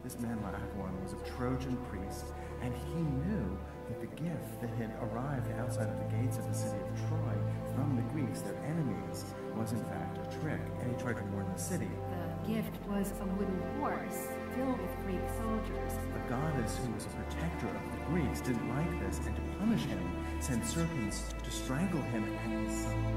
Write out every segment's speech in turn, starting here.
This man Laocoon was a Trojan priest, and he knew that the gift that had arrived outside of the gates of the city of Troy from the Greeks, their enemies, was in fact a trick, and he tried to warn the city. The gift was a wooden horse filled with Greek soldiers. The goddess, who was a protector of the Greeks, didn't like this, and to punish him, sent serpents to strangle him and his son.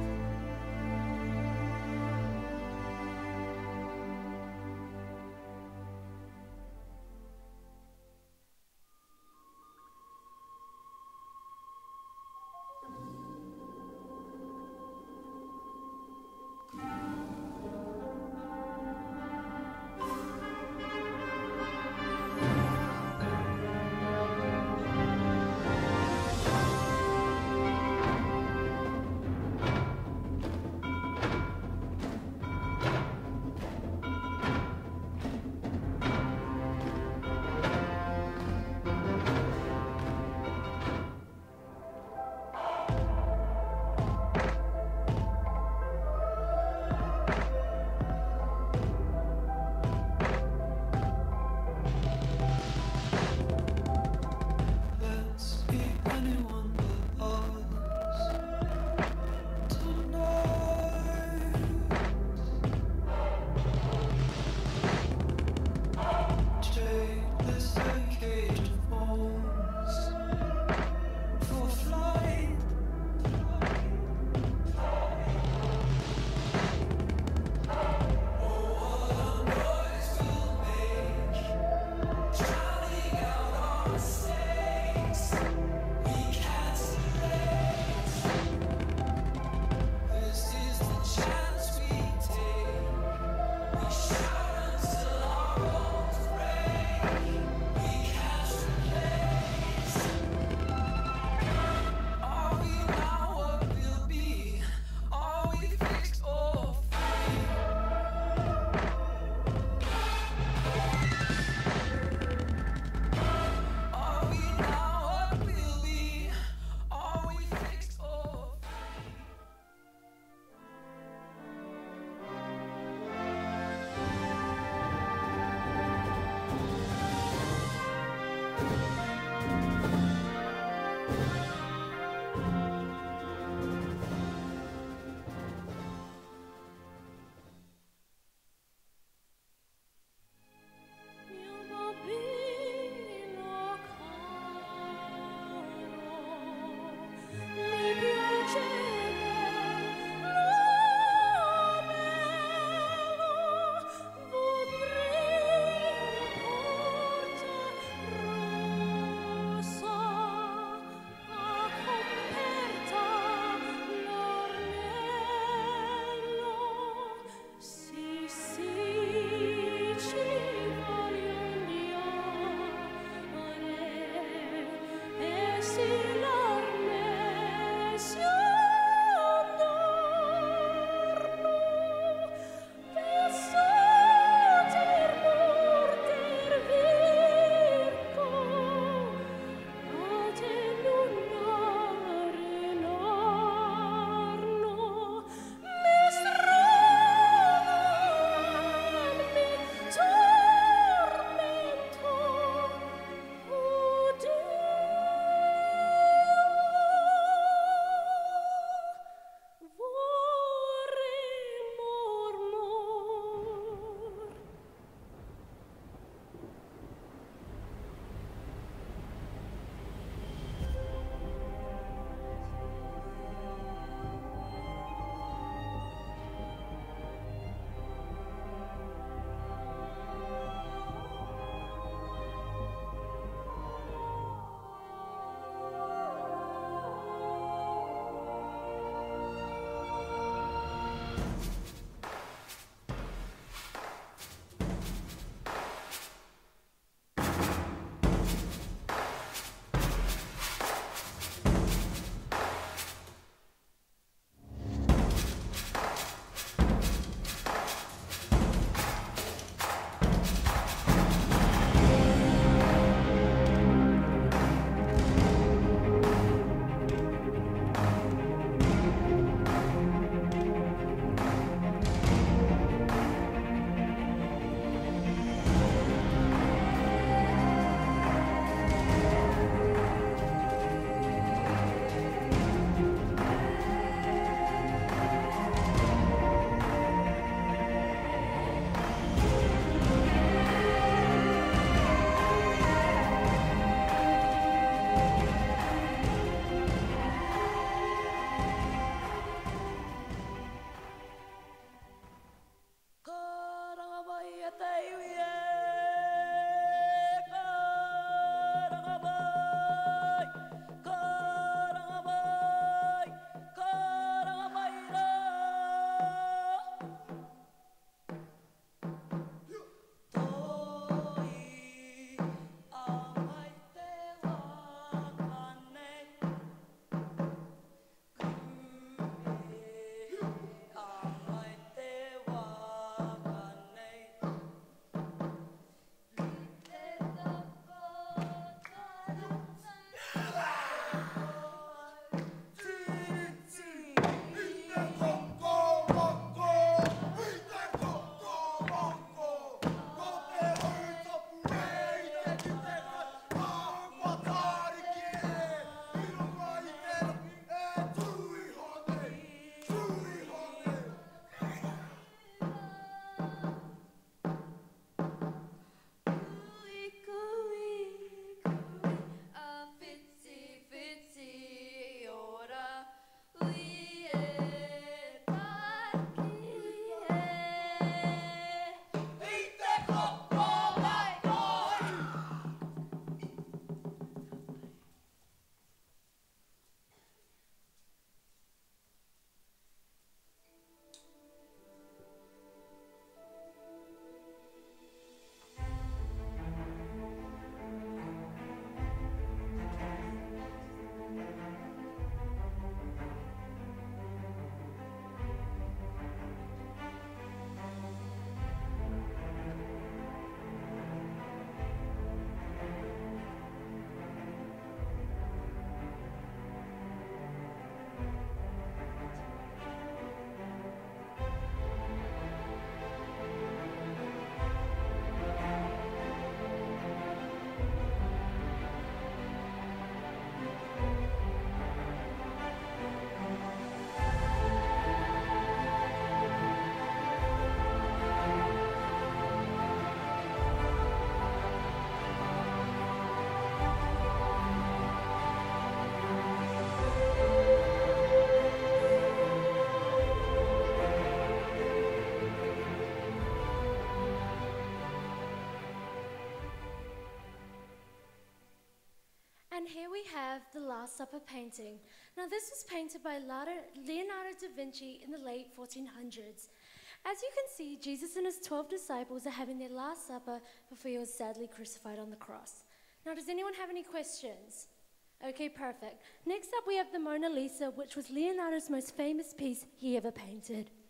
And here we have the Last Supper painting. Now this was painted by Leonardo da Vinci in the late 1400s. As you can see, Jesus and his 12 disciples are having their Last Supper before he was sadly crucified on the cross. Now, does anyone have any questions? Okay, perfect. Next up, we have the Mona Lisa, which was Leonardo's most famous piece he ever painted.